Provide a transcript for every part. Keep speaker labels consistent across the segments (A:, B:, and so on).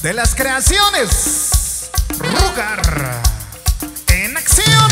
A: de las creaciones Rugar en acción.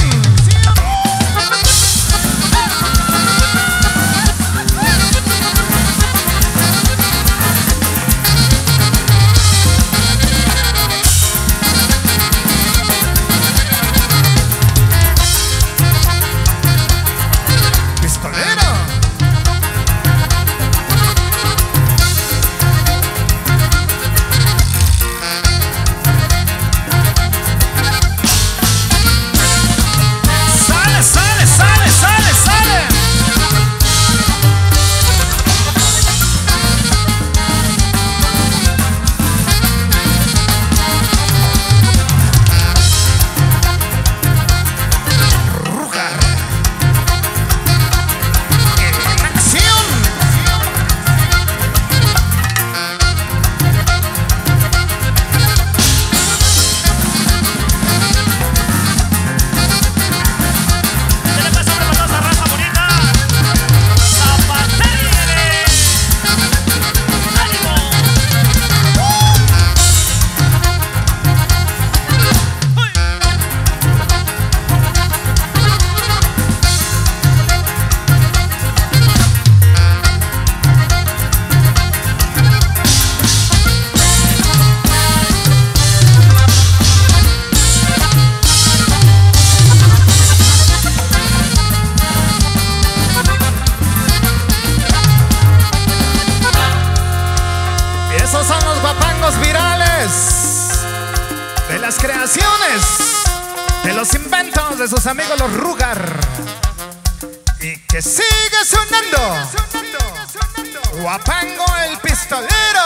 A: Esos son los guapangos virales de las creaciones, de los inventos de sus amigos los Rugar. Y que sigue sonando Guapango el pistolero.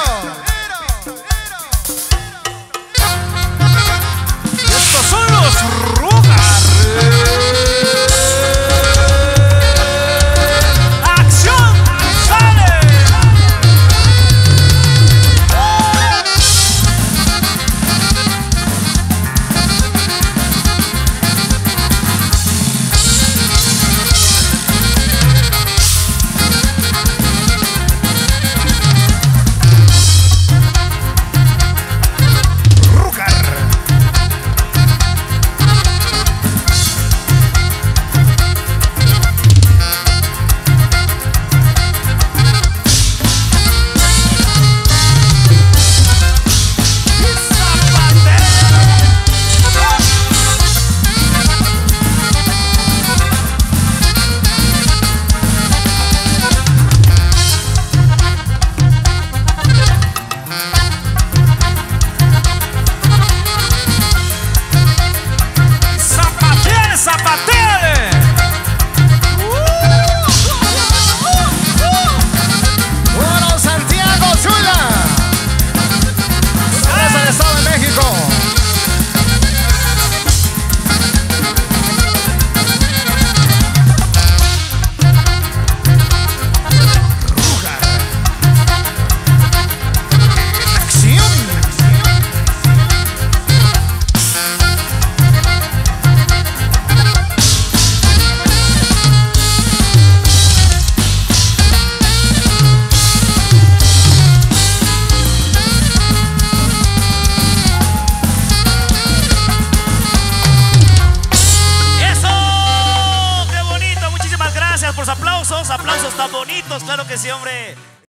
A: Y estos son los Rugar.
B: Aplausos tan bonitos, claro que sí, hombre.